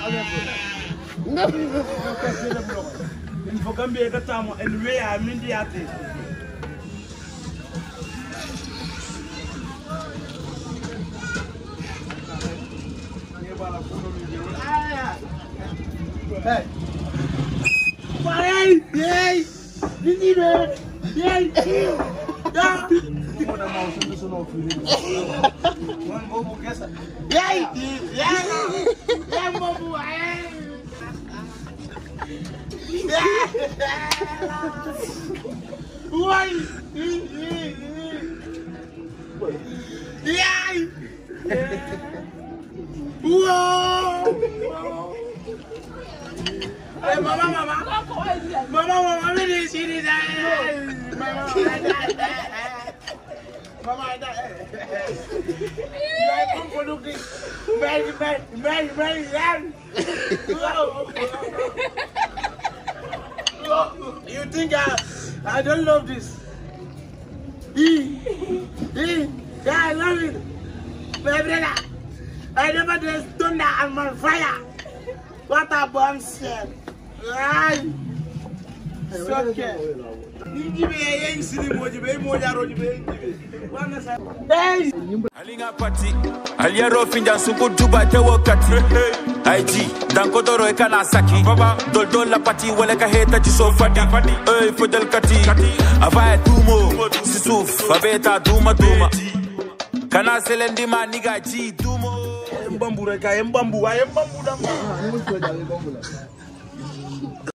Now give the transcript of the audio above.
Il faut cambier de temps et lui à immédiatement. Hey. Hey, hey. Hey, mama, really see this? Mama, you think I don't love this? Yeah, I love it. My brother, I never did thunder and on fire. What a bombshell. Right. It's okay. Alinga pati aliero finja suku juba te wakati IG danko doro ekana saki doldo la pati wala ka heta ci so fati fodel kati avaya tumo sisuf abeta duma kana selendi ma niga ji dumo mbambu reka mbambu dama